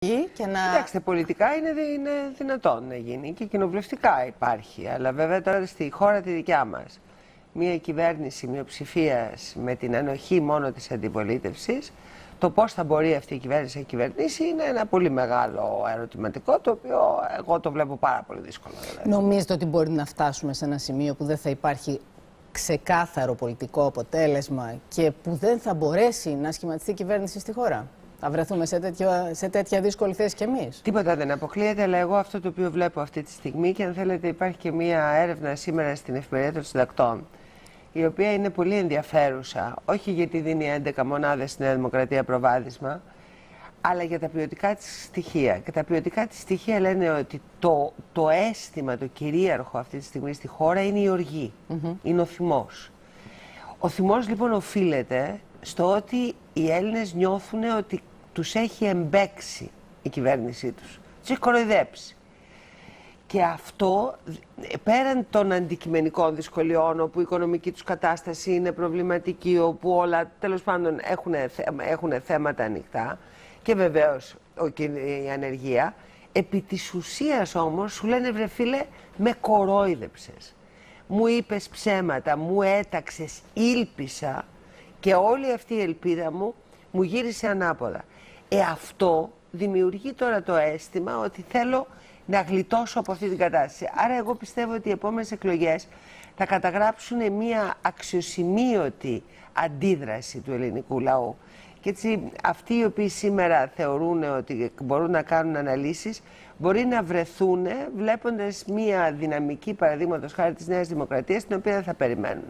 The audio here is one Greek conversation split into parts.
και να... Κοιτάξτε, πολιτικά είναι δυνατόν να γίνει και κοινοβουλευτικά υπάρχει. Αλλά βέβαια τώρα στη χώρα τη δικιά μας, μια κυβέρνηση μειοψηφίας με την ανοχή μόνο της αντιπολίτευσης, το πώς θα μπορεί αυτή η κυβέρνηση να κυβερνήσει είναι ένα πολύ μεγάλο ερωτηματικό, το οποίο εγώ το βλέπω πάρα πολύ δύσκολο. Δηλαδή. Νομίζετε ότι μπορεί να φτάσουμε σε ένα σημείο που δεν θα υπάρχει ξεκάθαρο πολιτικό αποτέλεσμα και που δεν θα μπορέσει να σχηματιστεί η κυβέρνηση στη χώρα? Θα βρεθούμε σε τέτοια δύσκολη θέση κι εμείς? Τίποτα δεν αποκλείεται, αλλά εγώ αυτό το οποίο βλέπω αυτή τη στιγμή, και αν θέλετε υπάρχει και μία έρευνα σήμερα στην Εφημερίδα των Συντακτών, η οποία είναι πολύ ενδιαφέρουσα, όχι γιατί δίνει 11 μονάδες στη Νέα Δημοκρατία προβάδισμα, αλλά για τα ποιοτικά της στοιχεία. Και τα ποιοτικά της στοιχεία λένε ότι το αίσθημα, το κυρίαρχο αυτή τη στιγμή στη χώρα είναι η οργή, είναι ο θυμός. Ο θυμός λοιπόν οφείλεται στο ότι οι Έλληνες νιώθουν ότι τους έχει εμπέξει η κυβέρνησή τους, τους έχει κοροϊδέψει. Και αυτό, πέραν των αντικειμενικών δυσκολιών, όπου η οικονομική τους κατάσταση είναι προβληματική, όπου όλα τέλος πάντων έχουν θέματα ανοιχτά, και βεβαίως η ανεργία, επί της ουσίας όμως σου λένε, βρε φίλε, με κορόιδεψες, μου είπες ψέματα, μου έταξες, ήλπισα και όλη αυτή η ελπίδα μου γύρισε ανάποδα. Αυτό δημιουργεί τώρα το αίσθημα ότι θέλω να γλιτώσω από αυτή την κατάσταση. Άρα εγώ πιστεύω ότι οι επόμενες εκλογές θα καταγράψουν μια αξιοσημείωτη αντίδραση του ελληνικού λαού. Και έτσι αυτοί οι οποίοι σήμερα θεωρούν ότι μπορούν να κάνουν αναλύσεις, μπορεί να βρεθούν βλέποντας μια δυναμική, παραδείγματος χάρη της Νέας Δημοκρατίας, την οποία δεν θα περιμένουν.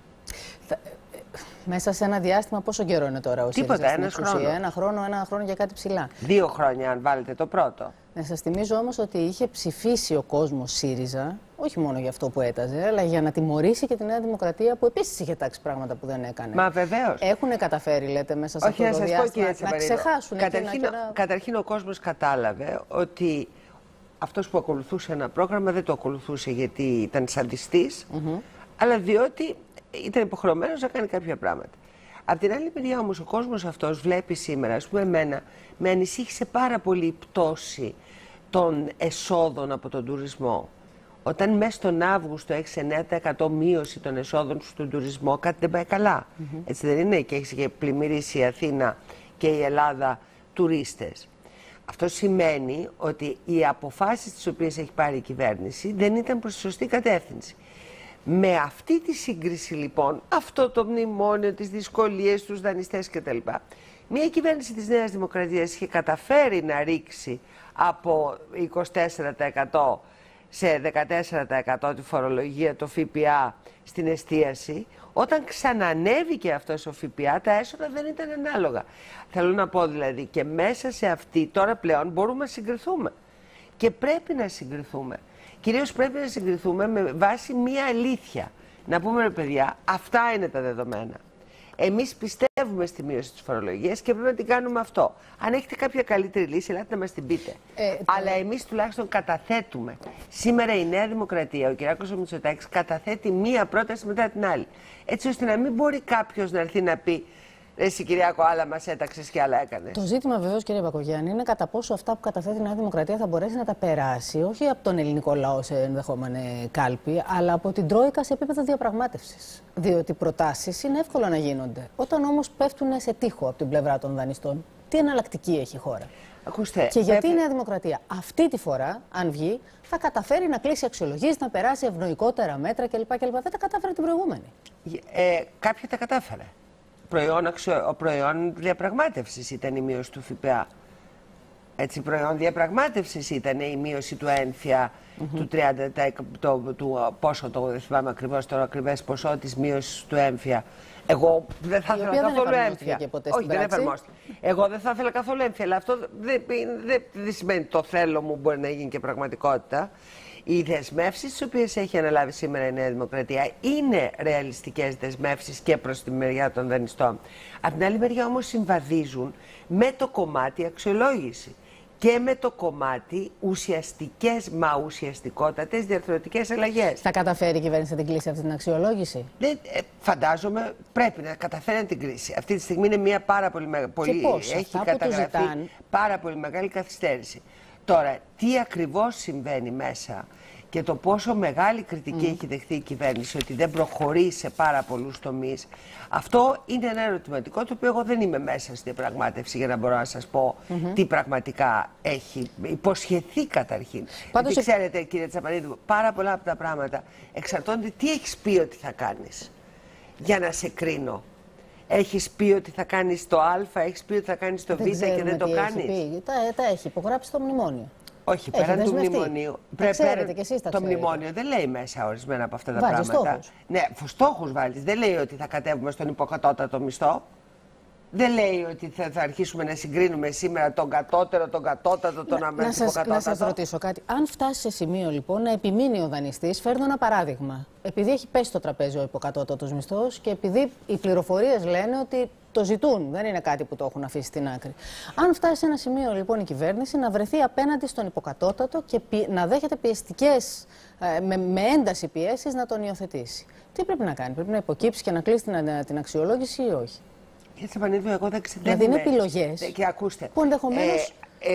Μέσα σε ένα διάστημα, πόσο καιρό είναι τώρα ο ΣΥΡΙΖΑ στην εξουσία? Ένα χρόνο για κάτι ψηλά. 2 χρόνια, αν βάλετε το πρώτο. Να σας θυμίζω όμως ότι είχε ψηφίσει ο κόσμος ΣΥΡΙΖΑ, όχι μόνο για αυτό που έταζε, αλλά για να τιμωρήσει και τη Νέα Δημοκρατία, που επίσης είχε τάξει πράγματα που δεν έκανε. Μα βεβαίως. Έχουν καταφέρει, λέτε, μέσα σε αυτό το διάστημα να ξεχάσουν. Καταρχήν ο κόσμος κατάλαβε ότι αυτός που ακολουθούσε ένα πρόγραμμα δεν το ακολουθούσε γιατί ήταν σαντιστής, αλλά διότι ήταν υποχρεωμένος να κάνει κάποια πράγματα. Απ' την άλλη μεριά όμως ο κόσμος αυτός βλέπει σήμερα, ας πούμε εμένα, με ανησύχησε πάρα πολύ η πτώση των εσόδων από τον τουρισμό. Όταν μέσα στον Αύγουστο έχεις 9% μείωση των εσόδων στον τουρισμό, κάτι δεν πάει καλά. Έτσι δεν είναι? Και έχεις και πλημμυρίσει η Αθήνα και η Ελλάδα τουρίστες. Αυτό σημαίνει ότι οι αποφάσεις τις οποίες έχει πάρει η κυβέρνηση δεν ήταν προς τη σωστή κατεύθυνση. Με αυτή τη σύγκριση λοιπόν, αυτό το μνημόνιο, τις δυσκολίες, τους δανειστές κτλ. Μια κυβέρνηση της Νέας Δημοκρατίας είχε καταφέρει να ρίξει από 24% σε 14% τη φορολογία, το ΦΠΑ στην εστίαση. Όταν ξανανέβηκε αυτός ο ΦΠΑ, τα έσοδα δεν ήταν ανάλογα. Θέλω να πω δηλαδή, και μέσα σε αυτή τώρα πλέον μπορούμε να συγκριθούμε. Και πρέπει να συγκριθούμε. Κυρίως πρέπει να συγκριθούμε με βάση μία αλήθεια. Να πούμε, ρε παιδιά, αυτά είναι τα δεδομένα. Εμείς πιστεύουμε στη μείωση της φορολογίας και πρέπει να την κάνουμε αυτό. Αν έχετε κάποια καλύτερη λύση, ελάτε να μας την πείτε. Αλλά εμείς τουλάχιστον καταθέτουμε. Σήμερα η Νέα Δημοκρατία, ο Κυριάκος Μητσοτάκης, καταθέτει μία πρόταση μετά την άλλη. Έτσι ώστε να μην μπορεί κάποιος να έρθει να πει, εσύ Κυριάκο, άλλα μας έταξες και άλλα έκανες. Το ζήτημα βεβαίως, κύριε Μπακογιάννη, είναι κατά πόσο αυτά που καταθέτει η Νέα Δημοκρατία θα μπορέσει να τα περάσει, όχι από τον ελληνικό λαό σε ενδεχόμενη κάλπη, αλλά από την Τρόικα σε επίπεδο διαπραγμάτευσης. Διότι προτάσεις είναι εύκολο να γίνονται. Όταν όμως πέφτουν σε τοίχο από την πλευρά των δανειστών, τι εναλλακτική έχει η χώρα? Ακούστε, και γιατί η Νέα Δημοκρατία αυτή τη φορά, αν βγει, θα καταφέρει να κλείσει αξιολογήσεις, να περάσει ευνοϊκότερα μέτρα κλπ. Δεν τα κατάφερε την προηγούμενη. Κάποια τα κατάφερε. Προϊόν διαπραγμάτευσης ήταν η μείωση του ΦΠΑ. Έτσι, προϊόν διαπραγμάτευσης ήταν η μείωση του ένφια του 30%, πόσο το δεν θυμάμαι ακριβώς το ακριβές ποσό της μείωσης του ένφια. Εγώ δεν θα ήθελα καθόλου έμφυα. Όχι, δεν εφαρμόστηκε. Εγώ δεν θα ήθελα καθόλου έμφυα, αλλά αυτό δεν σημαίνει το θέλω μου μπορεί να γίνει και πραγματικότητα. Οι δεσμεύσεις τις οποίες έχει αναλάβει σήμερα η Νέα Δημοκρατία είναι ρεαλιστικές δεσμεύσεις και προς τη μεριά των δανειστών. Από την άλλη μεριά όμως συμβαδίζουν με το κομμάτι αξιολόγηση. και με το κομμάτι ουσιαστικότατες διαρθρωτικές αλλαγές. Θα καταφέρει η κυβέρνηση να την κλείσει αυτή την αξιολόγηση? Φαντάζομαι πρέπει να καταφέρει να την κλείσει. Αυτή τη στιγμή είναι μια πάρα πολύ μεγάλη. Έχει καταγραφεί πάρα πολύ μεγάλη καθυστέρηση. Τώρα, τι ακριβώς συμβαίνει μέσα και το πόσο μεγάλη κριτική έχει δεχθεί η κυβέρνηση ότι δεν προχωρεί σε πάρα πολλούς τομείς, αυτό είναι ένα ερωτηματικό το οποίο εγώ δεν είμαι μέσα στη διαπραγμάτευση για να μπορώ να σας πω τι πραγματικά έχει υποσχεθεί καταρχήν. Πάντως, γιατί ξέρετε, κύριε Τσαπανίδου, πάρα πολλά από τα πράγματα εξαρτώνται τι έχεις πει ότι θα κάνεις για να σε κρίνω. Έχεις πει ότι θα κάνεις το Α, έχεις πει ότι θα κάνεις το Β και δεν το κάνεις. Τα έχει υπογράψει το μνημόνιο. Όχι, πέραν του μνημονίου. Ξέρετε, και εσείς τα το μνημόνιο δεν λέει μέσα ορισμένα από αυτά τα πράγματα. Στόχους. Ναι, στόχους βάλεις. Δεν λέει ότι θα κατέβουμε στον υποκατώτατο μισθό. Δεν λέει ότι θα αρχίσουμε να συγκρίνουμε σήμερα τον κατώτερο, τον κατώτατο, τον υποκατώτατο. Να σας ρωτήσω κάτι. Αν φτάσει σε σημείο λοιπόν να επιμείνει ο δανειστής, φέρνω ένα παράδειγμα. Επειδή έχει πέσει στο τραπέζι ο υποκατώτατος μισθός και επειδή οι πληροφορίες λένε ότι το ζητούν, δεν είναι κάτι που το έχουν αφήσει στην άκρη. Αν φτάσει σε ένα σημείο λοιπόν η κυβέρνηση να βρεθεί απέναντι στον υποκατώτατο και να δέχεται πιεστικές, με ένταση πιέσεις να τον υιοθετήσει. Τι πρέπει να κάνει? Πρέπει να υποκύψει και να κλείσει την αξιολόγηση ή όχι? Κύριε Τσαπανίδου, εγώ δεν ξέρω. Δηλαδή είναι επιλογές και ακούστε, που ενδεχομένως...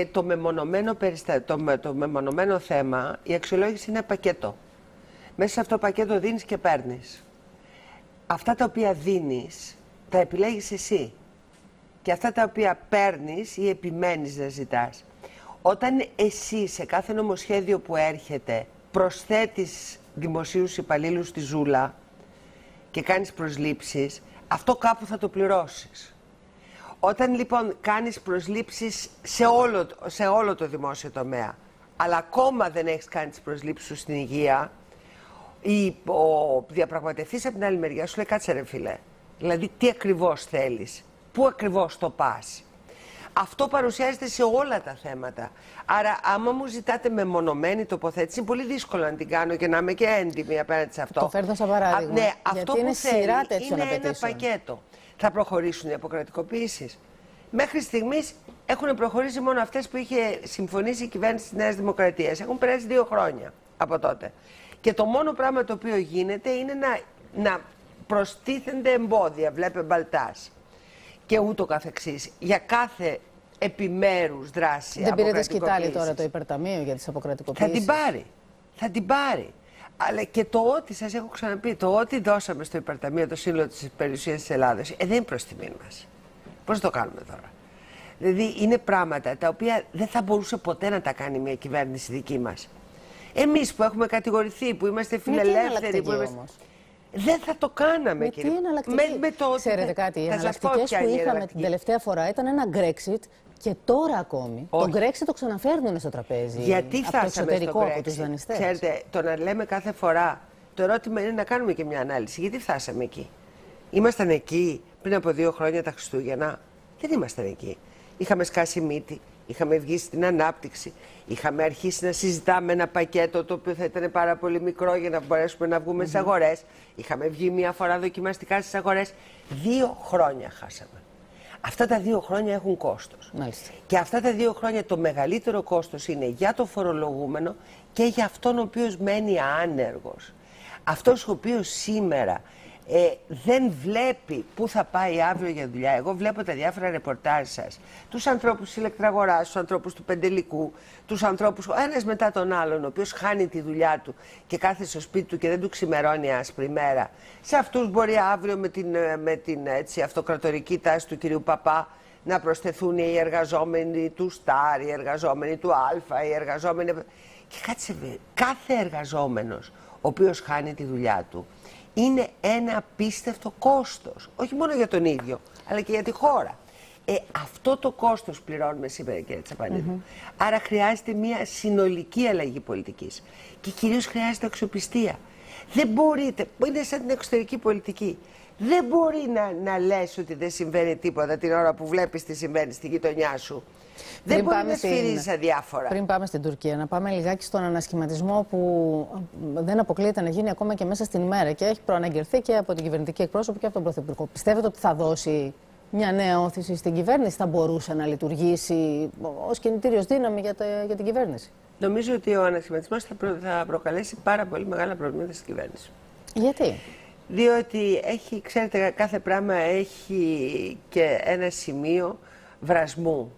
το μεμονωμένο θέμα, η αξιολόγηση είναι πακέτο. Μέσα σε αυτό το πακέτο δίνεις και παίρνεις. Αυτά τα οποία δίνεις τα επιλέγεις εσύ. Και αυτά τα οποία παίρνεις ή επιμένεις να ζητάς. Όταν εσύ σε κάθε νομοσχέδιο που έρχεται προσθέτεις δημοσίους υπαλλήλους στη ζούλα και κάνεις προσλήψεις, αυτό κάπου θα το πληρώσεις. Όταν λοιπόν κάνεις προσλήψεις σε όλο το δημόσιο τομέα, αλλά ακόμα δεν έχεις κάνει τις προσλήψεις σου στην υγεία, ο διαπραγματευτής από την άλλη μεριά σου λέει κάτσε ρε φίλε, δηλαδή τι ακριβώς θέλεις, πού ακριβώς το πας. Αυτό παρουσιάζεται σε όλα τα θέματα. Άρα, άμα μου ζητάτε μεμονωμένη τοποθέτηση, είναι πολύ δύσκολο να την κάνω και να είμαι και έντιμη απέναντι σε αυτό. Το φέρνω σαν παράδειγμα. Ναι, αυτό που είναι θέλει σειρά τέτοιων είναι ένα πακέτο. Θα προχωρήσουν οι αποκρατικοποιήσεις. Μέχρι στιγμής έχουν προχωρήσει μόνο αυτές που είχε συμφωνήσει η κυβέρνηση της Νέας Δημοκρατίας. Έχουν περάσει 2 χρόνια από τότε. Και το μόνο πράγμα το οποίο γίνεται είναι να προστίθενται εμπόδια, βλέπε μπαλτάς. Και ούτω καθεξής. Για κάθε επιμέρους δράση. Δεν πήρετε σκητάλη τώρα το υπερταμείο για τις αποκρατικοποιήσεις? Θα την πάρει. Θα την πάρει. Αλλά και το ότι, σας έχω ξαναπεί, το ότι δώσαμε στο υπερταμείο το σύνολο της περιουσίας της Ελλάδας, δεν είναι προς τιμήν μας. Πώς το κάνουμε τώρα? Δηλαδή είναι πράγματα τα οποία δεν θα μπορούσε ποτέ να τα κάνει μια κυβέρνηση δική μας. Εμείς που έχουμε κατηγορηθεί, που είμαστε φιλελεύθεροι, που είμαστε... Δεν θα το κάναμε, κύριε. Ξέρετε κάτι, οι εναλλακτικές που είχαμε την τελευταία φορά ήταν ένα Brexit και τώρα ακόμη το Brexit το ξαναφέρνουν στο τραπέζι. Γιατί από το εξωτερικό, από τους δανειστές. Ξέρετε, το να λέμε κάθε φορά, το ερώτημα είναι να κάνουμε και μια ανάλυση. Γιατί φτάσαμε εκεί? Ήμασταν εκεί πριν από 2 χρόνια τα Χριστούγεννα? Δεν ήμασταν εκεί. Είχαμε σκάσει μύτη. Είχαμε βγει στην ανάπτυξη, είχαμε αρχίσει να συζητάμε ένα πακέτο το οποίο θα ήταν πάρα πολύ μικρό για να μπορέσουμε να βγούμε στις αγορές. Είχαμε βγει μια φορά δοκιμαστικά στις αγορές. 2 χρόνια χάσαμε. Αυτά τα 2 χρόνια έχουν κόστος. Μάλιστα. Και αυτά τα 2 χρόνια το μεγαλύτερο κόστος είναι για το φορολογούμενο και για αυτόν ο οποίος μένει άνεργος. Αυτός ο οποίος σήμερα δεν βλέπει πού θα πάει αύριο για δουλειά. Εγώ βλέπω τα διάφορα ρεπορτάζ σας. Τους ανθρώπους της ηλεκτραγοράς, τους ανθρώπους του Πεντελικού, τους ανθρώπους, ο ένας μετά τον άλλον, ο οποίος χάνει τη δουλειά του και κάθεται στο σπίτι του και δεν του ξημερώνει άσπρη μέρα. Σε αυτούς μπορεί αύριο με την αυτοκρατορική τάση του κυρίου Παπά να προσθεθούν οι εργαζόμενοι του ΣΤΑΡ, οι εργαζόμενοι του Α, οι εργαζόμενοι... Και κάθε εργαζόμενος ο οποίος χάνει τη δουλειά του είναι ένα απίστευτο κόστος, όχι μόνο για τον ίδιο, αλλά και για τη χώρα. Αυτό το κόστος πληρώνουμε σήμερα, κύριε Τσαπανίδου. Άρα χρειάζεται μια συνολική αλλαγή πολιτικής και κυρίως χρειάζεται αξιοπιστία. Δεν μπορείτε, είναι σαν την εξωτερική πολιτική, δεν μπορεί να λες ότι δεν συμβαίνει τίποτα την ώρα που βλέπεις τι συμβαίνει στη γειτονιά σου. Δεν μπορεί να σφυρίζεις αδιάφορα. Πριν πάμε στην Τουρκία, να πάμε λιγάκι στον ανασχηματισμό που δεν αποκλείεται να γίνει ακόμα και μέσα στην ημέρα και έχει προαναγγελθεί και από την κυβερνητική εκπρόσωπο και από τον Πρωθυπουργό. Πιστεύετε ότι θα δώσει μια νέα όθηση στην κυβέρνηση θα μπορούσε να λειτουργήσει ως κινητήριος δύναμη για την κυβέρνηση? Νομίζω ότι ο ανασχηματισμός θα προκαλέσει πάρα πολύ μεγάλα προβλήματα στην κυβέρνηση. Γιατί? Διότι ξέρετε, κάθε πράγμα έχει και ένα σημείο βρασμού.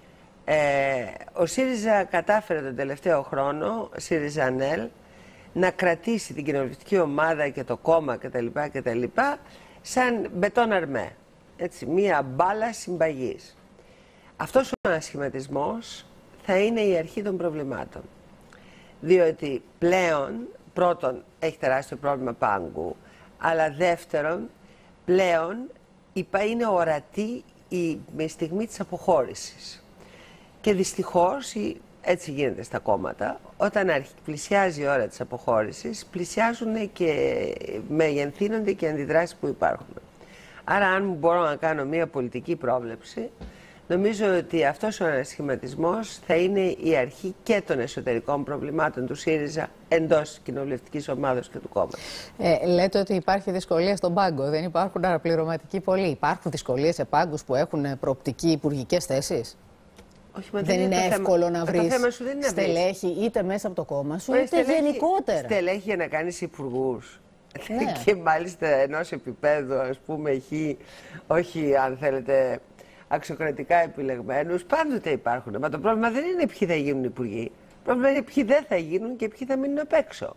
Ο ΣΥΡΙΖΑ κατάφερε τον τελευταίο χρόνο, ΣΥΡΙΖΑ ΑΝΕΛ, να κρατήσει την κοινοβουλευτική ομάδα και το κόμμα κτλ. Σαν μπετόν αρμέ. Έτσι, μία μπάλα συμπαγής. Αυτός ο ανασχηματισμός θα είναι η αρχή των προβλημάτων. Διότι πλέον, πρώτον, έχει τεράστιο πρόβλημα πάγκου, αλλά δεύτερον, πλέον είναι ορατή η στιγμή της αποχώρησης. Και δυστυχώς, έτσι γίνεται στα κόμματα, όταν πλησιάζει η ώρα της αποχώρησης, πλησιάζουν και μεγενθύνονται και αντιδράσεις που υπάρχουν. Άρα, αν μπορώ να κάνω μια πολιτική πρόβλεψη, νομίζω ότι αυτός ο ανασχηματισμός θα είναι η αρχή και των εσωτερικών προβλημάτων του ΣΥΡΙΖΑ εντός κοινοβουλευτικής ομάδας και του κόμματος. Λέτε ότι υπάρχει δυσκολία στον πάγκο, δεν υπάρχουν αναπληρωματικοί πολλοί. Υπάρχουν δυσκολίες σε πάγκους που έχουν προοπτική υπουργικές θέσεις? Όχι, μα δεν είναι εύκολο να βρεις στελέχη είτε μέσα από το κόμμα σου είτε γενικότερα. Στελέχη για να κάνεις υπουργούς. Ναι. Και μάλιστα ενός επίπεδου, ας πούμε, όχι αν θέλετε αξιοκρατικά επιλεγμένους, πάντοτε υπάρχουν. Μα το πρόβλημα δεν είναι ποιοι θα γίνουν υπουργοί. Το πρόβλημα είναι ποιοι δεν θα γίνουν και ποιοι θα μείνουν απ' έξω.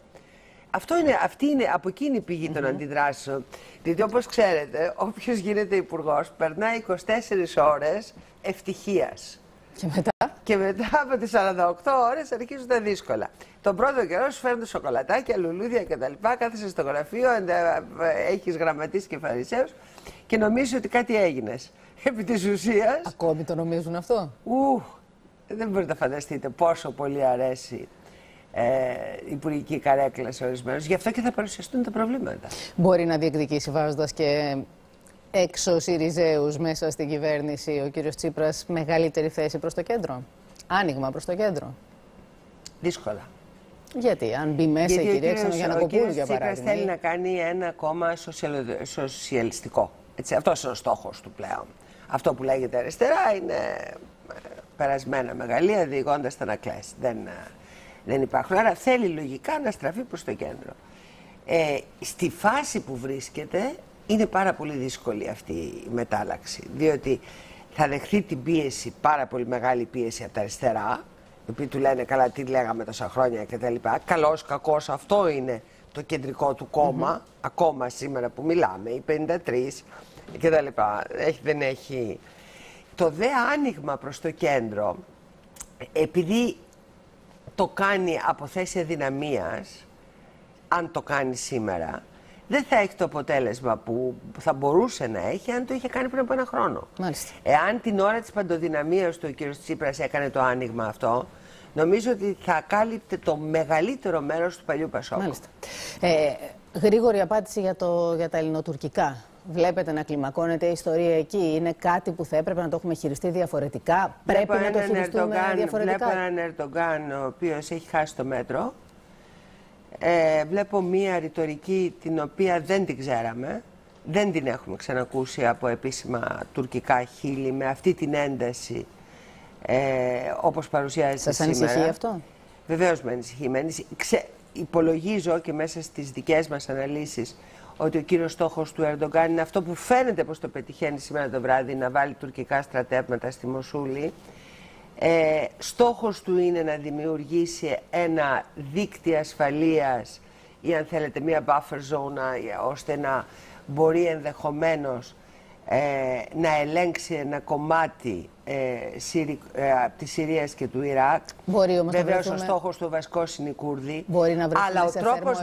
Από εκεί είναι η πηγή των αντιδράσεων. Διότι όπως ξέρετε, όποιος γίνεται υπουργός περνάει 24 ώρες ευτυχίας. Και μετά από τις 48 ώρες αρχίζουν τα δύσκολα. Τον πρώτο καιρό σου φέρνουν σοκολατάκια, λουλούδια κτλ. Κάθεσαι στο γραφείο, έχεις γραμματείς και φαρισαίους και νομίζεις ότι κάτι έγινες. Επί της ουσίας. Ακόμη το νομίζουν αυτό? Δεν μπορείτε να φανταστείτε πόσο πολύ αρέσει η υπουργική καρέκλα σε ορισμένους. Γι' αυτό και θα παρουσιαστούν τα προβλήματα. Μπορεί να διεκδικήσει βάζοντας και έξω ΣΥΡΙΖΕΟΥς μέσα στην κυβέρνηση ο κύριος Τσίπρας μεγαλύτερη θέση προς το κέντρο? Άνοιγμα προς το κέντρο? Δύσκολα. Γιατί, αν μπει μέσα η κυρία Ξανογιαννακοπούλου, για παράδειγμα. Ο κύριος θέλει να κάνει ένα κόμμα σοσιαλιστικό. Έτσι, αυτός είναι ο στόχος του πλέον. Αυτό που λέγεται αριστερά είναι περασμένα μεγαλεία, διηγώντας τα να κλαις. Δεν υπάρχουν. Άρα θέλει λογικά να στραφεί προς το κέντρο. Στη φάση που βρίσκεται είναι πάρα πολύ δύσκολη αυτή η μετάλλαξη. Διότι θα δεχθεί την πίεση, πάρα πολύ μεγάλη πίεση από τα αριστερά, οι οποίοι του λένε καλά τι λέγαμε τόσα χρόνια κτλ. Καλός, κακός, αυτό είναι το κεντρικό του κόμμα, ακόμα σήμερα που μιλάμε, οι 53 κτλ. Δεν έχει. Το δε άνοιγμα προς το κέντρο, επειδή το κάνει από θέση αδυναμίας, αν το κάνει σήμερα, δεν θα έχει το αποτέλεσμα που θα μπορούσε να έχει αν το είχε κάνει πριν από ένα χρόνο. Μάλιστα. Εάν την ώρα της παντοδυναμίας του ο κ. Τσίπρας έκανε το άνοιγμα αυτό, νομίζω ότι θα κάλυπτε το μεγαλύτερο μέρος του παλιού Πασόκ. Μάλιστα. Γρήγορη απάντηση για τα ελληνοτουρκικά. Βλέπετε να κλιμακώνεται η ιστορία εκεί? Είναι κάτι που θα έπρεπε να το έχουμε χειριστεί διαφορετικά? Πρέπει να το χειριστούμε διαφορετικά? Βλέπω έναν Ερντογκάν ο οποίος έχει χάσει το μέτρο. Βλέπω μία ρητορική την οποία δεν την ξέραμε. Δεν την έχουμε ξανακούσει από επίσημα τουρκικά χείλη με αυτή την ένταση όπως παρουσιάζεται σήμερα. Σας ανησυχεί αυτό? Βεβαίως με ανησυχεί. Υπολογίζω και μέσα στις δικές μας αναλύσεις ότι ο κύριος στόχος του Ερντογκάν είναι αυτό που φαίνεται πως το πετυχαίνει σήμερα το βράδυ, να βάλει τουρκικά στρατεύματα στη Μοσούλη. Στόχος του είναι να δημιουργήσει ένα δίκτυο ασφαλείας ή αν θέλετε μια buffer zone ώστε να μπορεί ενδεχομένως να ελέγξει ένα κομμάτι της Συρίας και του Ιράκ. Βεβαίως ο στόχος του βασικός είναι οι Κούρδοι. Αλλά ο τρόπος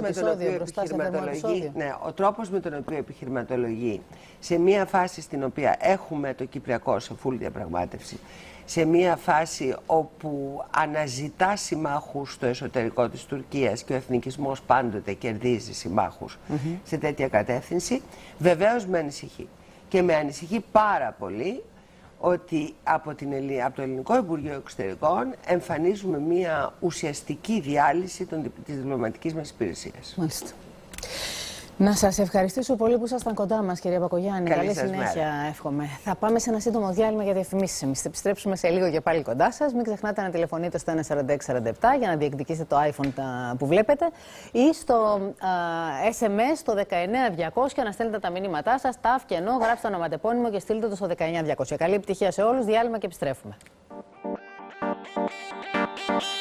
με τον οποίο επιχειρηματολογεί σε μια φάση στην οποία έχουμε το Κυπριακό σε full διαπραγμάτευση, σε μια φάση όπου αναζητά συμμάχους στο εσωτερικό της Τουρκίας και ο εθνικισμός πάντοτε κερδίζει συμμάχους σε τέτοια κατεύθυνση, βεβαίως με ανησυχεί. Και με ανησυχεί πάρα πολύ ότι από το Ελληνικό Υπουργείο Εξωτερικών εμφανίζουμε μια ουσιαστική διάλυση της διπλωματικής μας υπηρεσίας. Μάλιστα. Να σας ευχαριστήσω πολύ που ήσασταν κοντά μας, κυρία Μπακογιάννη. Καλή συνέχεια, μέρα. Εύχομαι. Θα πάμε σε ένα σύντομο διάλειμμα για διαφημίσεις. Εμείς θα επιστρέψουμε σε λίγο και πάλι κοντά σας. Μην ξεχνάτε να τηλεφωνείτε στο 14647 για να διεκδικήσετε το iPhone που βλέπετε ή στο SMS στο 19200 να στέλνετε τα μηνύματά σας, TAF και ενώ, γράψτε το ονοματεπώνυμο και στείλτε το στο 19200. Καλή επιτυχία σε όλους, διάλειμμα και επιστρέφουμε.